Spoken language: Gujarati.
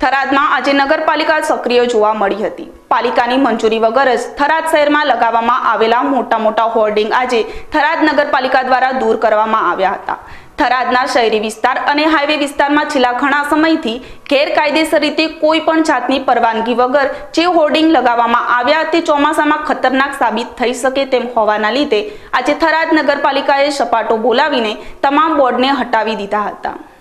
થરાદમાં આજે નગરપાલિકા સક્રિય જોવા મળી હતી। પાલિકાની મંજૂરી વગર જ થરાદ શહેરમાં લગાવવામાં આવેલા મોટા હોર્ડિંગ આજે થરાદ નગરપાલિકા દ્વારા દૂર કરવામાં આવ્યા હતા। થરાદના શહેરી વિસ્તાર અને હાઈવે વિસ્તારમાં છેલ્લા ઘણા સમયથી ગેરકાયદેસર રીતે કોઈ પણ જાતની પરવાનગી વગર જે હોર્ડિંગ લગાવવામાં આવ્યા તે ચોમાસામાં ખતરનાક સાબિત થઈ શકે તેમ હોવાના લીધે આજે થરાદ નગરપાલિકાએ સપાટો બોલાવીને તમામ બોર્ડને હટાવી દીધા હતા।